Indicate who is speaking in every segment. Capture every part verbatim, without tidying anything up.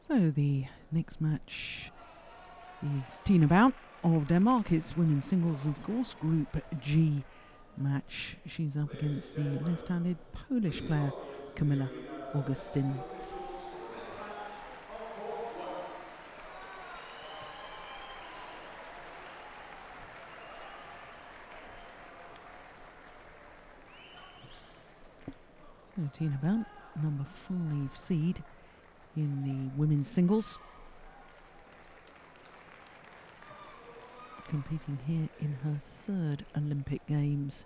Speaker 1: So the next match is Tine Baun of Denmark. It's women's singles, of course, Group G match. She's up against the left-handed Polish player Kamila Augustyn. So Tine Baun, number five seed in the women's singles, competing here in her third Olympic Games.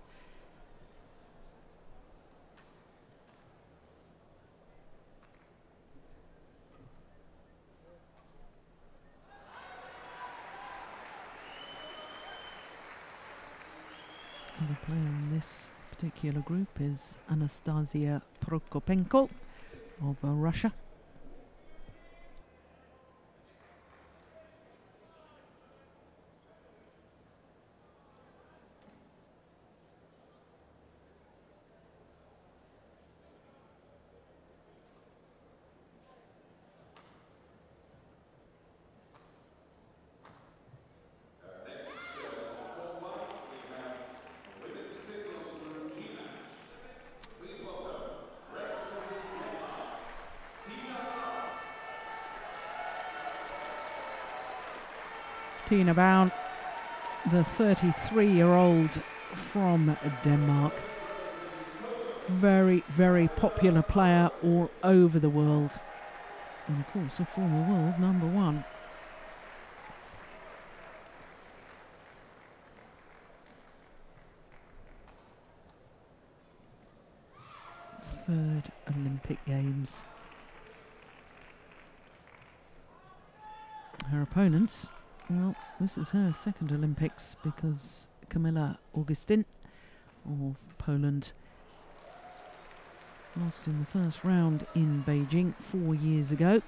Speaker 1: The player in this particular group is Anastasia Prokopenko of uh, Russia. Tine Baun, the thirty-three-year-old from Denmark. Very, very popular player all over the world. And of course, a former world number one. Third Olympic Games. Her opponents, well, this is her second Olympics, because Kamila Augustyn of Poland lost in the first round in Beijing four years ago.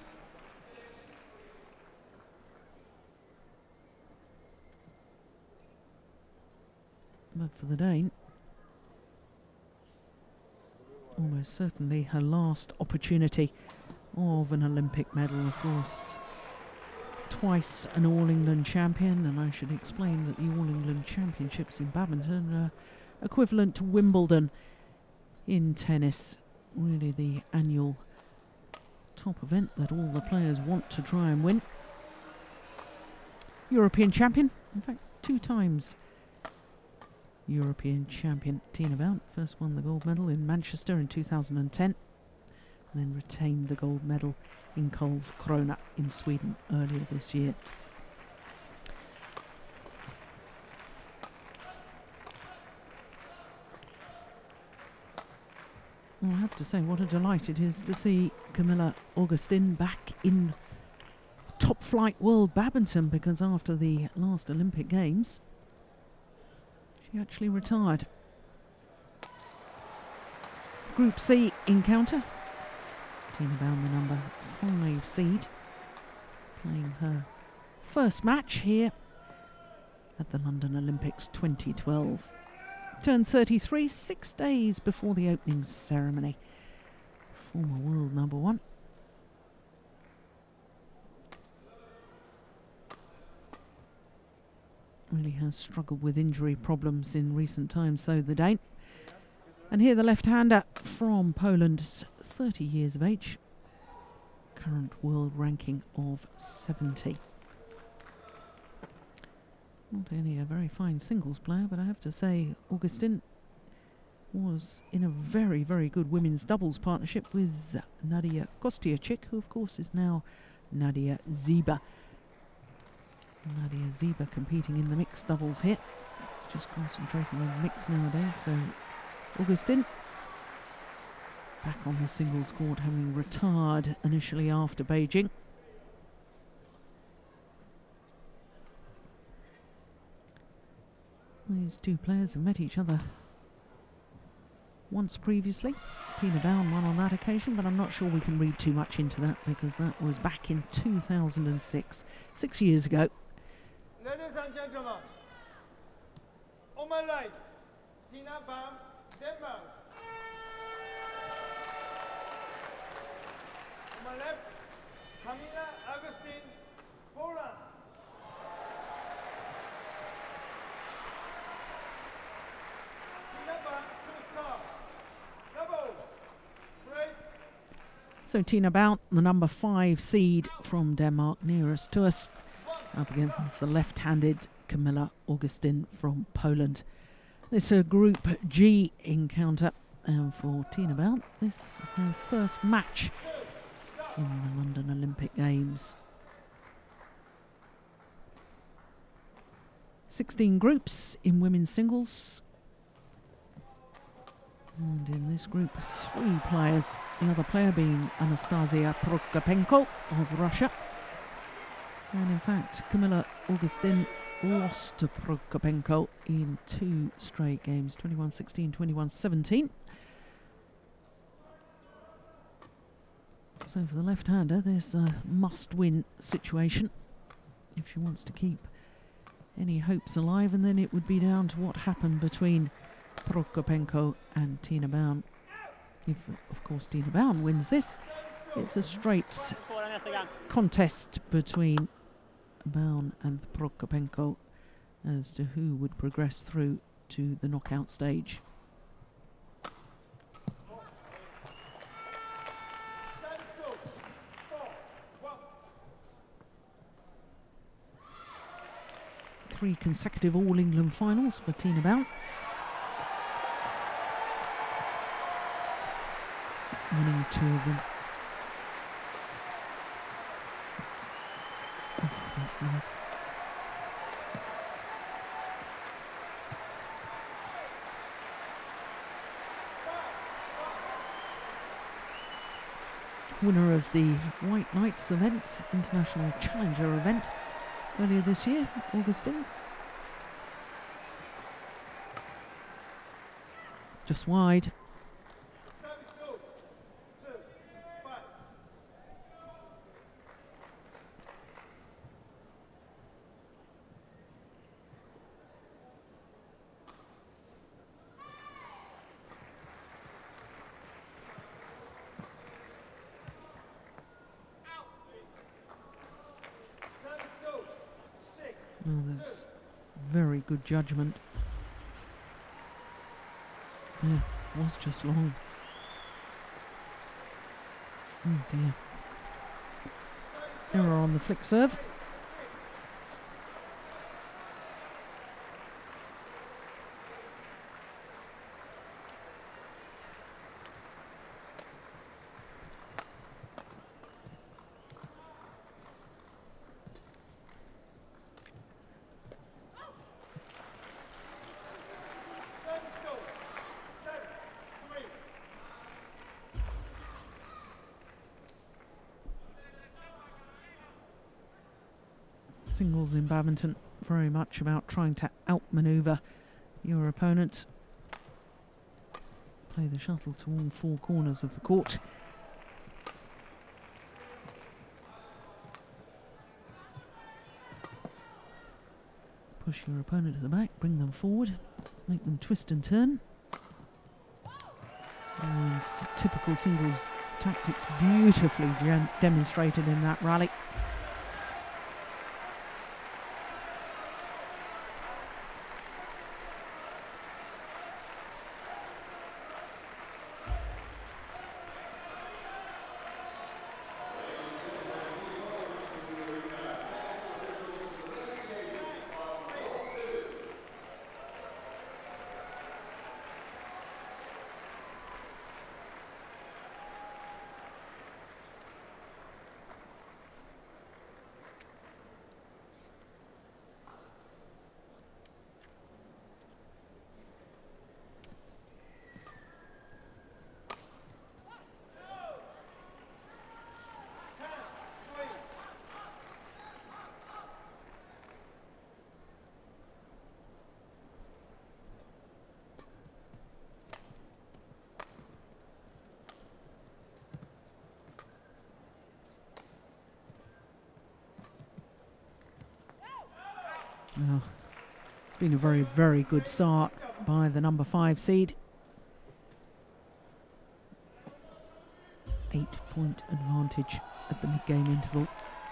Speaker 1: But for the Dane, almost certainly her last opportunity of an Olympic medal. Of course, twice an All-England champion, and I should explain that the All-England Championships in badminton are equivalent to Wimbledon in tennis. Really the annual top event that all the players want to try and win. European champion, in fact two times European champion. Tine Baun first won the gold medal in Manchester in two thousand ten, and then retained the gold medal in Karlskrona in Sweden earlier this year. Well, I have to say, what a delight it is to see Kamila Augustyn back in top flight world badminton, because after the last Olympic Games she actually retired. Group C encounter. Tine Baun, the number five seed, playing her first match here at the London Olympics twenty twelve. Turned thirty-three, six days before the opening ceremony. Former world number one. Really has struggled with injury problems in recent times, though, the Dane. And here the left-hander from Poland, thirty years of age, current world ranking of seventy. Not only a very fine singles player, but I have to say Augustyn was in a very, very good women's doubles partnership with Nadia Kostyachik, who of course is now Nadia Ziba. Nadia Ziba competing in the mixed doubles here. Just concentrating on mixed nowadays, so Augustyn back on the singles court, having retired initially after Beijing. These two players have met each other once previously. Tine Baun won on that occasion, but I'm not sure we can read too much into that, because that was back in two thousand six, six years ago.
Speaker 2: Ladies and gentlemen, on my right, Tine Baun, Denmark. On my left, Kamila, Augustyn, Poland. Tine Baun, Turkey. Double. Break.
Speaker 1: So Tine Baun, the number five seed from Denmark, nearest to us, up against the left-handed Kamila Augustyn from Poland. This is a Group G encounter, and for Tine Baun, this is her first match in the London Olympic Games. sixteen groups in women's singles. And in this group, three players, the other player being Anastasia Prokopenko of Russia. And in fact, Kamila Augustyn lost to Prokopenko in two straight games, twenty-one sixteen, twenty-one seventeen. So for the left-hander, there's a must-win situation if she wants to keep any hopes alive, and then it would be down to what happened between Prokopenko and Tine Baun. If, of course, Tine Baun wins this, it's a straight contest between Baun and Prokopenko as to who would progress through to the knockout stage. Three consecutive All England finals for Tine Baun. Winning two of them. Oh, that's nice. Winner of the White Knights event, International Challenger event, earlier this year, Augustyn. Just wide. Oh, there's very good judgment. Yeah, was just long. Oh dear. Error on the flick serve. Singles in badminton, very much about trying to outmaneuver your opponent. Play the shuttle to all four corners of the court. Push your opponent to the back, bring them forward, make them twist and turn. And typical singles tactics beautifully demonstrated in that rally. Oh, it's been a very, very good start by the number five seed. eight-point advantage at the mid-game interval.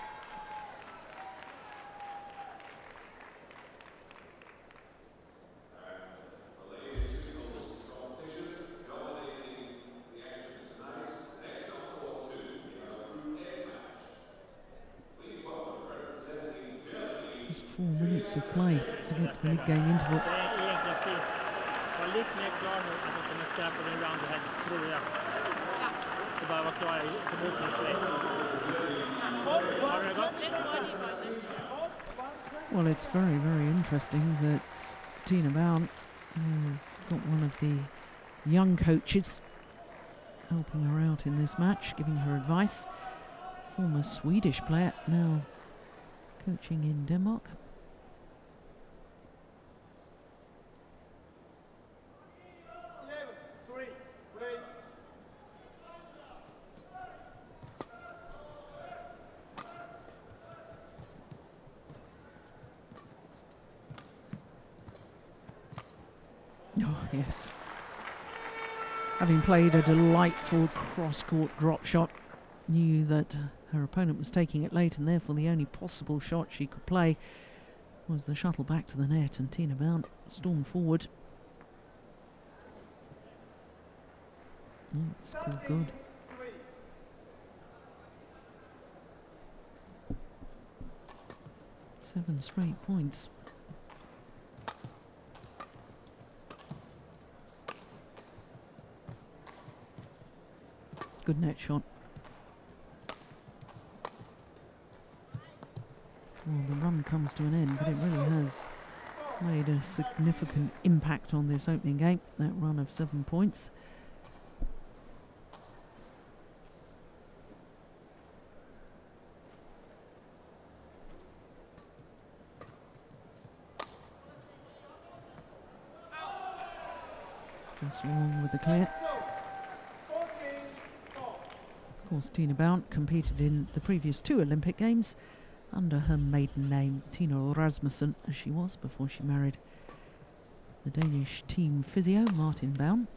Speaker 1: Just four minutes of play to get to the mid-game interval. Well, it's very, very interesting that Tine Baun has got one of the young coaches helping her out in this match, giving her advice. Former Swedish player, now coaching in Denmark. Oh, yes. Having played a delightful cross-court drop shot, knew that her opponent was taking it late, and therefore the only possible shot she could play was the shuttle back to the net, and Tine Baun stormed forward. Oh, it's scored good. Seven straight points. Good net shot. Well, the run comes to an end, but it really has made a significant impact on this opening game, that run of seven points. Just wrong with the clear. Of course, Tine Baun competed in the previous two Olympic Games under her maiden name, Tina Rasmussen, as she was before she married the Danish team physio, Martin Baun.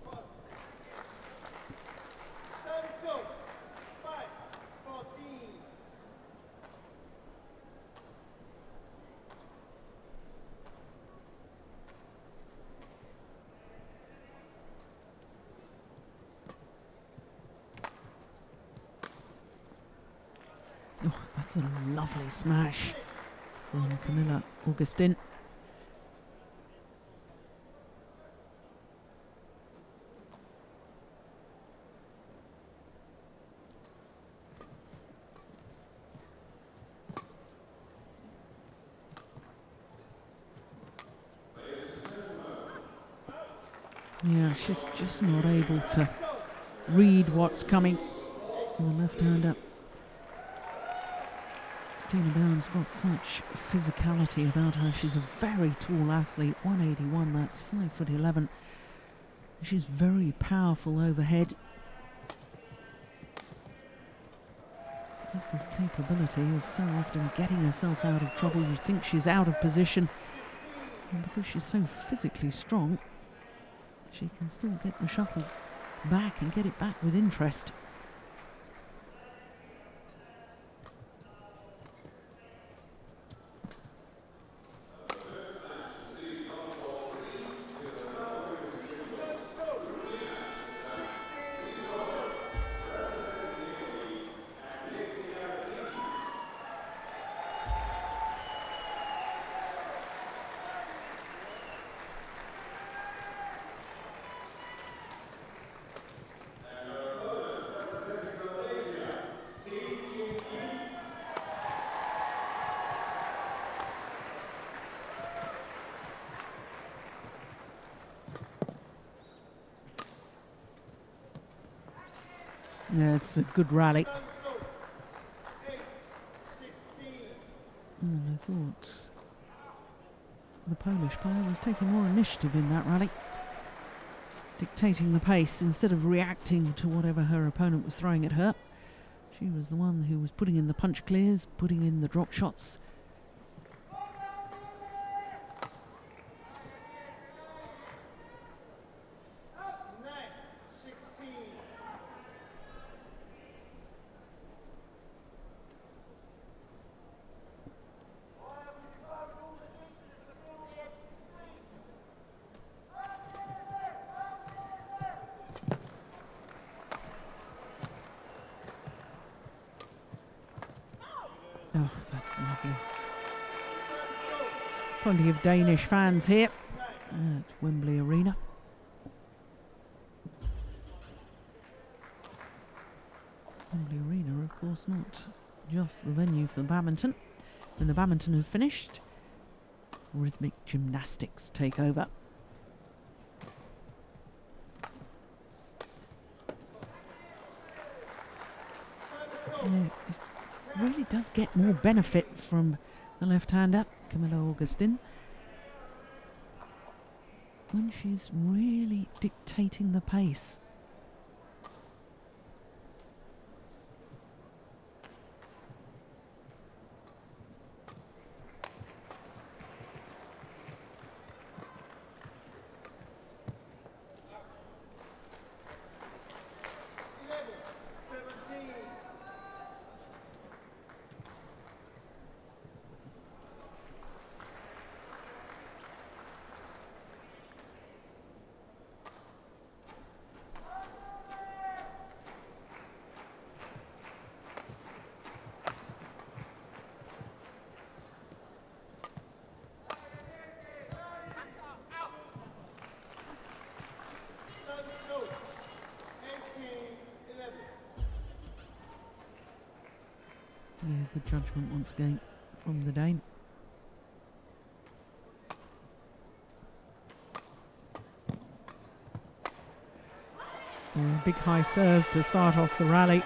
Speaker 1: Oh, that's a lovely smash from Kamila Augustyn. Yeah, she's just not able to read what's coming on the left-hander. Tine Baun's got such physicality about her. She's a very tall athlete, one eighty-one, that's five foot eleven. She's very powerful overhead. Has this capability of so often getting herself out of trouble. You think she's out of position, and because she's so physically strong, she can still get the shuttle back and get it back with interest. Yeah, it's a good rally. And I thought the Polish player was taking more initiative in that rally, dictating the pace instead of reacting to whatever her opponent was throwing at her. She was the one who was putting in the punch clears, putting in the drop shots. Oh, that's lovely. Plenty of Danish fans here at Wembley Arena. Wembley Arena, of course, not just the venue for badminton. When the badminton is finished, rhythmic gymnastics take over. Yeah, it really does get more benefit from the left-hander, Kamila Augustyn, when she's really dictating the pace. Yeah, good judgment once again from the Dane. Yeah, big high serve to start off the rally.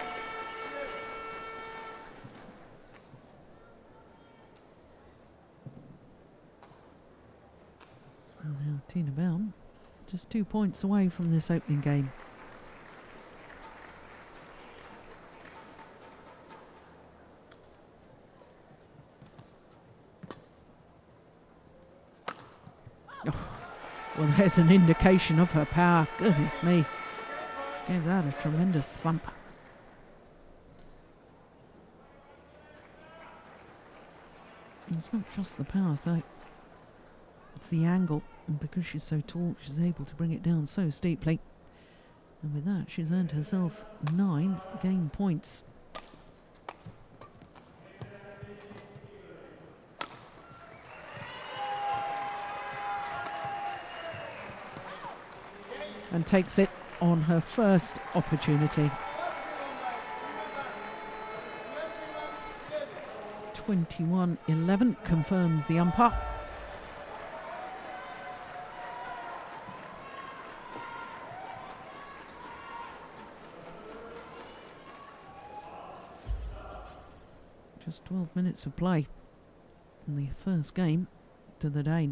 Speaker 1: And now Tine Baun just two points away from this opening game. Well, there's an indication of her power. Goodness me. She gave that a tremendous thump. And it's not just the power, though. It's the angle. And because she's so tall, she's able to bring it down so steeply. And with that, she's earned herself nine game points. And takes it on her first opportunity. twenty-one eleven confirms the umpire. Just twelve minutes of play in the first game to the Dane.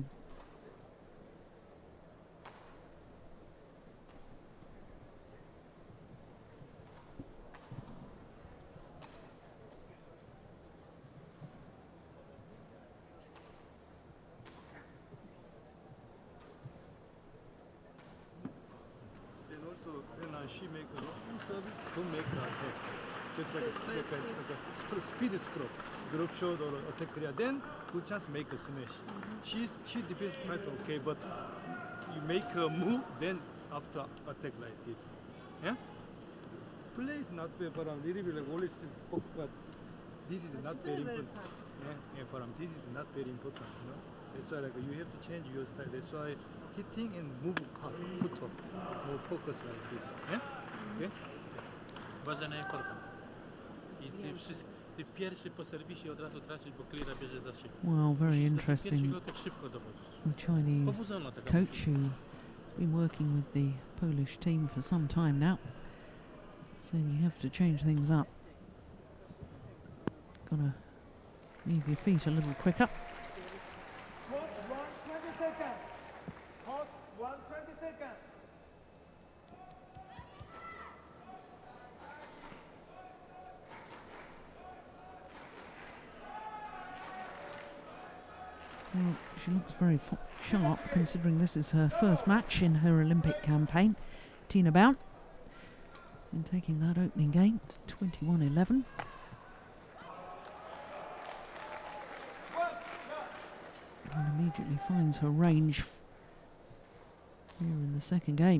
Speaker 2: She make a long service, don't make the attack. Just like, a, like, a, like a st speed stroke, drop shot or attack clear. Then good chance make a smash. Mm-hmm. She's she defends quite okay, but you make her move, then after attack like this. Yeah. Play is not bad, but a little bit like always poke, but this is not very important. Yeah, yeah, for um, this is not very important. You know. That's why like you have to change your style. That's why hitting and move fast, put up, more focus like this. Yeah? Okay?
Speaker 3: Bardzo important. I ty wszystko, ty pierwszy po serwisie od razu tracisz, bo cleara bierze za siebie.
Speaker 1: Well, very interesting.
Speaker 3: Szybko dochodzisz.
Speaker 1: The Chinese coach who's been working with the Polish team for some time now, saying you have to change things up. Gotta leave your feet a little quicker.
Speaker 2: one twenty seconds.
Speaker 1: Well, she looks very sharp considering this is her first match in her Olympic campaign. Tine Baun, and taking that opening game, twenty-one eleven. And immediately finds her range here in the second game.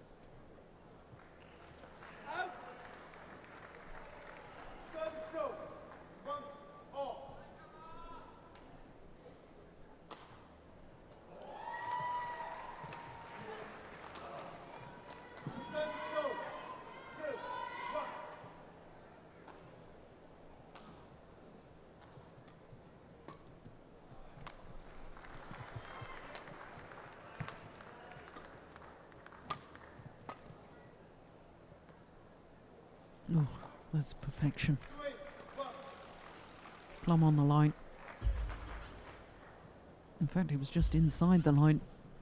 Speaker 2: Out. Serve, serve.
Speaker 1: Oh, that's perfection. Plumb on the line. In fact, he was just inside the line.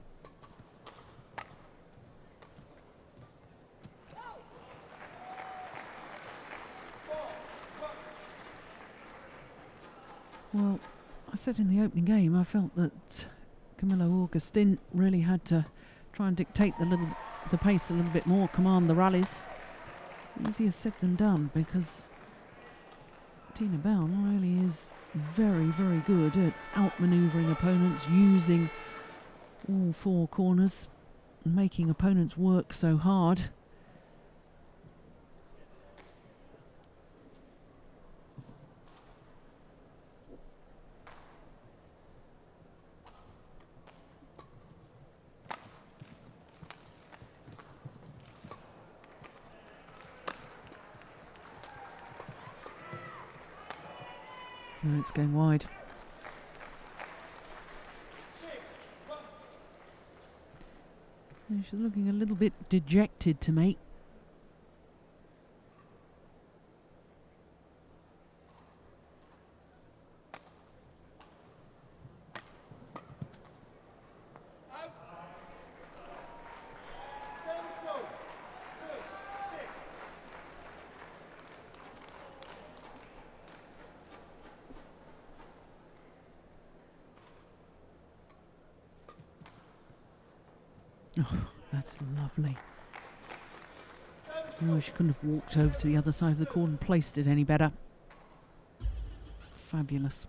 Speaker 1: Well, I said in the opening game, I felt that Kamila Augustyn really had to try and dictate the little, the pace a little bit more, command the rallies. Easier said than done, because Tine Baun really is very, very good at outmanoeuvring opponents, using all four corners, and making opponents work so hard. No, it's going wide. And she's looking a little bit dejected to me. Oh, that's lovely. Oh, she couldn't have walked over to the other side of the court and placed it any better. Fabulous.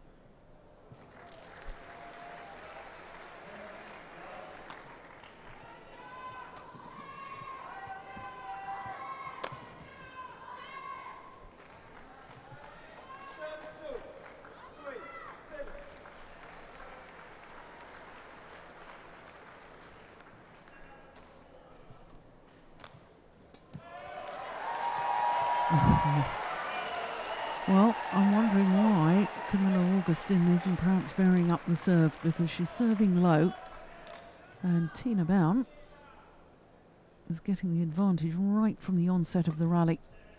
Speaker 1: Well, I'm wondering why Kamila Augustyn isn't perhaps varying up the serve, because she's serving low and Tine Baun is getting the advantage right from the onset of the rally.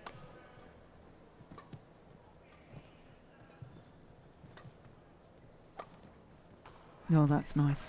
Speaker 1: Oh, that's nice.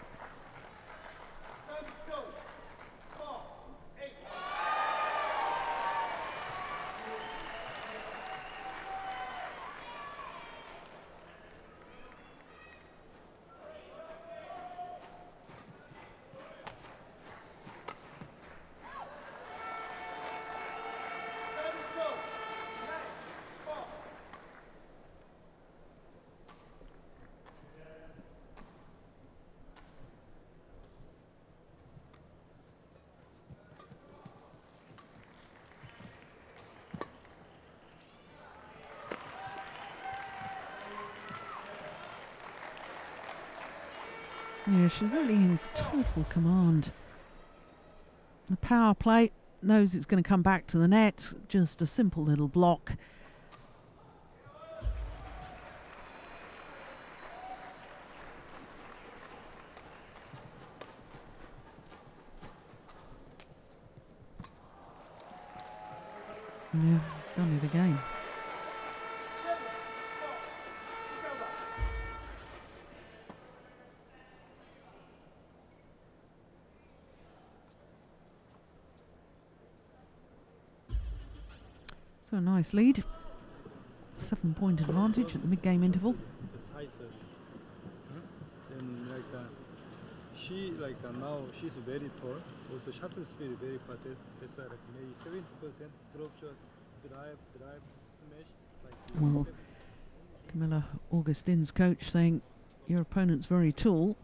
Speaker 1: Yeah, she's really in total command. The power play, knows it's going to come back to the net. Just a simple little block. Yeah, done it again. So a nice lead. Seven point advantage at the mid-game interval.
Speaker 2: Just high serve. Then like uh, she like uh, now she's very tall. Also shot speed is very fast. That's why like maybe seventy percent drop shots, drive, drive, smash. Like
Speaker 1: Well, Kamila Augustyn's coach saying your opponent's very tall.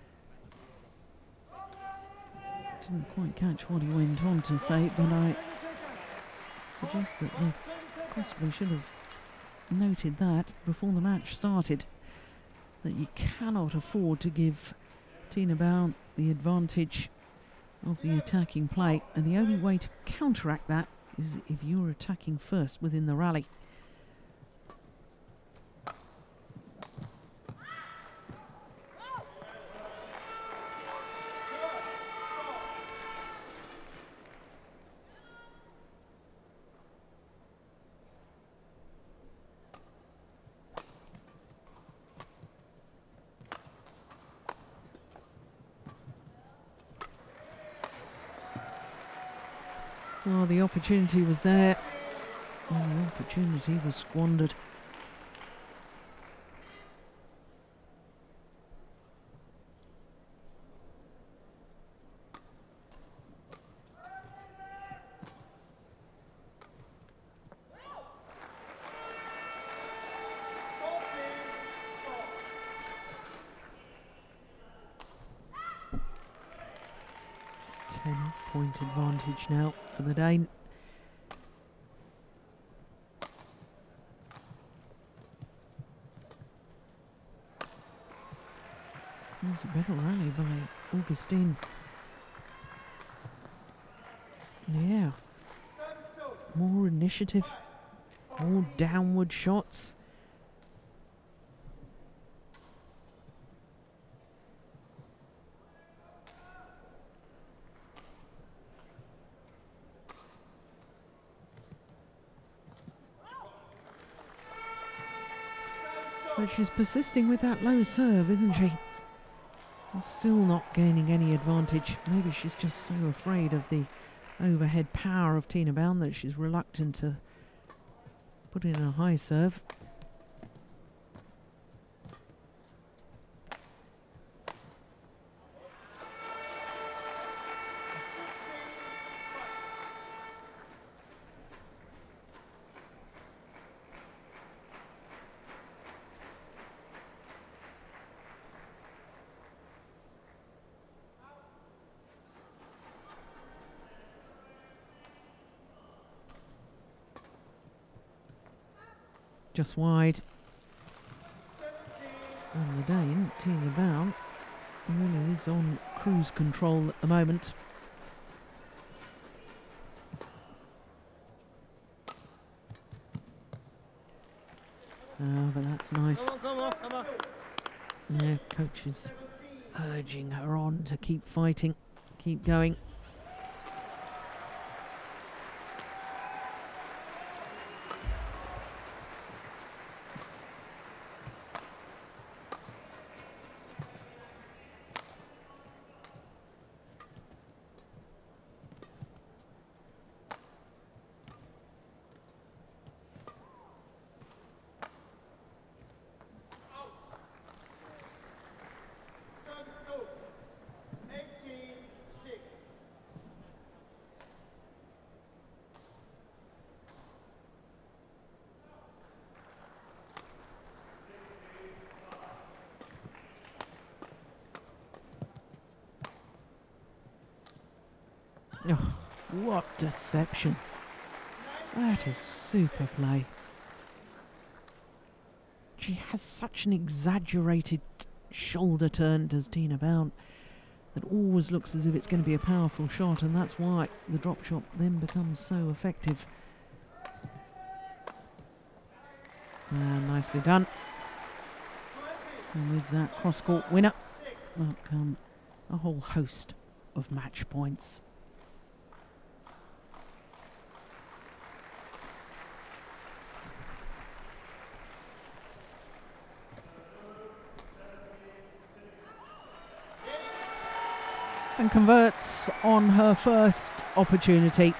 Speaker 1: Didn't quite catch what he went on to say, but I suggest that they possibly should have noted that before the match started, that you cannot afford to give Tine Baun the advantage of the attacking play, and the only way to counteract that is if you're attacking first within the rally. Oh, the opportunity was there, and the opportunity was squandered. ten point advantage now for the Dane. That's a better rally by Augustyn. Yeah. More initiative, more downward shots. But she's persisting with that low serve, isn't she? And still not gaining any advantage. Maybe she's just so afraid of the overhead power of Tine Baun that she's reluctant to put in a high serve. Just wide. And the Dane, Tine Baun, really is on cruise control at the moment. Ah, but that's nice.
Speaker 2: Come on, come on, come on.
Speaker 1: Yeah, coach is urging her on to keep fighting, keep going. Oh, what deception. That is super play. She has such an exaggerated shoulder turn, does Tine Baun, that always looks as if it's going to be a powerful shot, and that's why the drop shot then becomes so effective. Uh, nicely done. And with that cross-court winner, up come a whole host of match points. And converts on her first opportunity.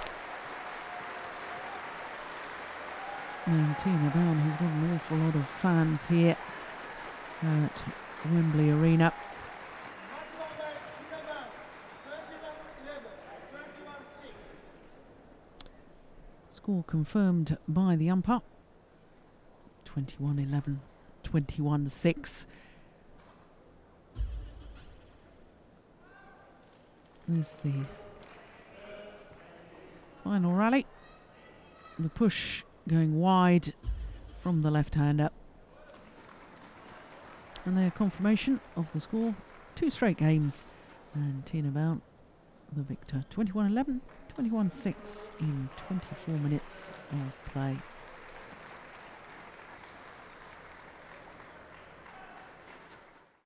Speaker 1: And Tine Baun, who's got an awful lot of fans here at Wembley Arena. Score confirmed by the umpire. twenty-one eleven, twenty-one six. There's the final rally. The push going wide from the left-hander. And their confirmation of the score. Two straight games. And Tine Baun, the victor. twenty-one eleven, twenty-one six in twenty-four minutes of play.